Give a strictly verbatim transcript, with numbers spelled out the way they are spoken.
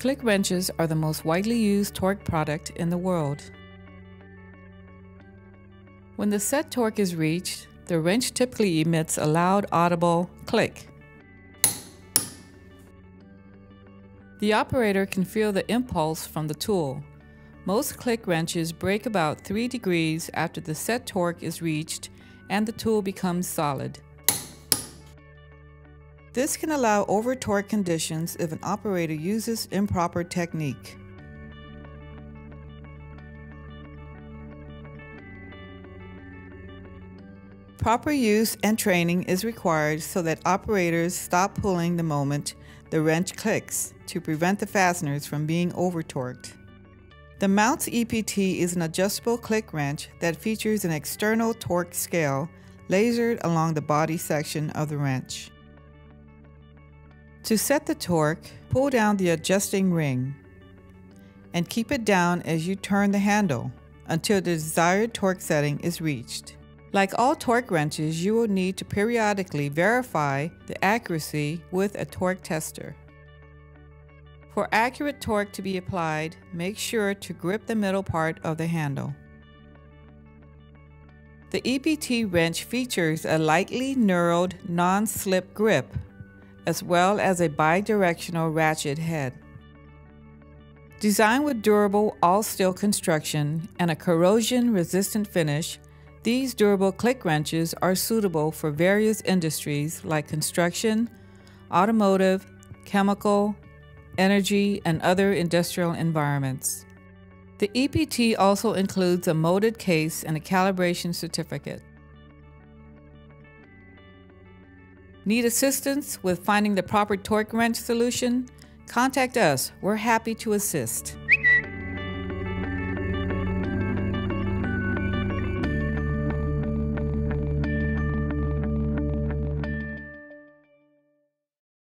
Click wrenches are the most widely used torque product in the world. When the set torque is reached, the wrench typically emits a loud audible click. The operator can feel the impulse from the tool. Most click wrenches break about three degrees after the set torque is reached and the tool becomes solid. This can allow over-torque conditions if an operator uses improper technique. Proper use and training is required so that operators stop pulling the moment the wrench clicks to prevent the fasteners from being over-torqued. The Mountz E P T is an adjustable click wrench that features an external torque scale lasered along the body section of the wrench. To set the torque, pull down the adjusting ring and keep it down as you turn the handle until the desired torque setting is reached. Like all torque wrenches, you will need to periodically verify the accuracy with a torque tester. For accurate torque to be applied, make sure to grip the middle part of the handle. The E P T wrench features a lightly knurled, non-slip grip, as well as a bi-directional ratchet head. Designed with durable all-steel construction and a corrosion-resistant finish, these durable click wrenches are suitable for various industries like construction, automotive, chemical, energy, and other industrial environments. The E P T also includes a molded case and a calibration certificate. Need assistance with finding the proper torque wrench solution? Contact us. We're happy to assist.